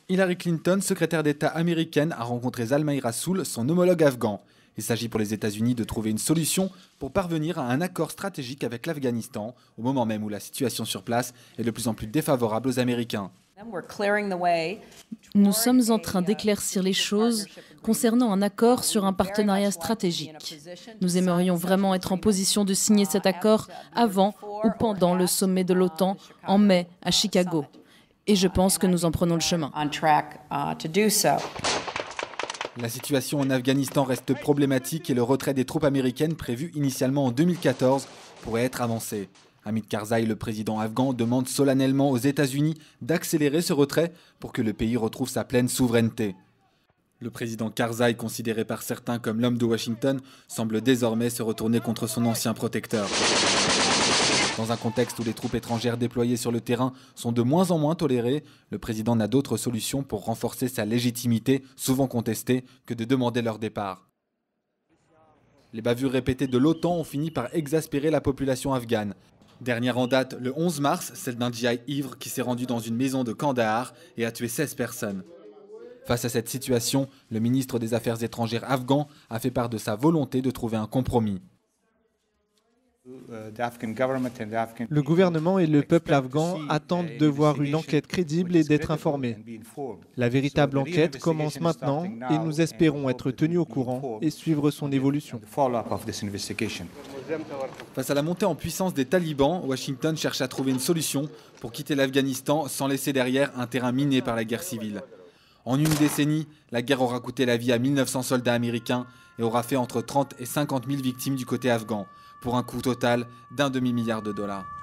Hillary Clinton, secrétaire d'État américaine, a rencontré Zalmay Rassoul, son homologue afghan. Il s'agit pour les États-Unis de trouver une solution pour parvenir à un accord stratégique avec l'Afghanistan, au moment même où la situation sur place est de plus en plus défavorable aux Américains. Nous sommes en train d'éclaircir les choses concernant un accord sur un partenariat stratégique. Nous aimerions vraiment être en position de signer cet accord avant ou pendant le sommet de l'OTAN en mai à Chicago. Et je pense que nous en prenons le chemin. La situation en Afghanistan reste problématique et le retrait des troupes américaines prévu initialement en 2014 pourrait être avancé. Hamid Karzai, le président afghan, demande solennellement aux États-Unis d'accélérer ce retrait pour que le pays retrouve sa pleine souveraineté. Le président Karzai, considéré par certains comme l'homme de Washington, semble désormais se retourner contre son ancien protecteur. Dans un contexte où les troupes étrangères déployées sur le terrain sont de moins en moins tolérées, le président n'a d'autre solution pour renforcer sa légitimité, souvent contestée, que de demander leur départ. Les bavures répétées de l'OTAN ont fini par exaspérer la population afghane. Dernière en date, le 11 mars, celle d'un djihad ivre qui s'est rendu dans une maison de Kandahar et a tué 16 personnes. Face à cette situation, le ministre des Affaires étrangères afghan a fait part de sa volonté de trouver un compromis. Le gouvernement et le peuple afghan attendent de voir une enquête crédible et d'être informés. La véritable enquête commence maintenant et nous espérons être tenus au courant et suivre son évolution. Face à la montée en puissance des talibans, Washington cherche à trouver une solution pour quitter l'Afghanistan sans laisser derrière un terrain miné par la guerre civile. En une décennie, la guerre aura coûté la vie à 1900 soldats américains et aura fait entre 30 et 50 000 victimes du côté afghan, pour un coût total d'1 demi-milliard de dollars.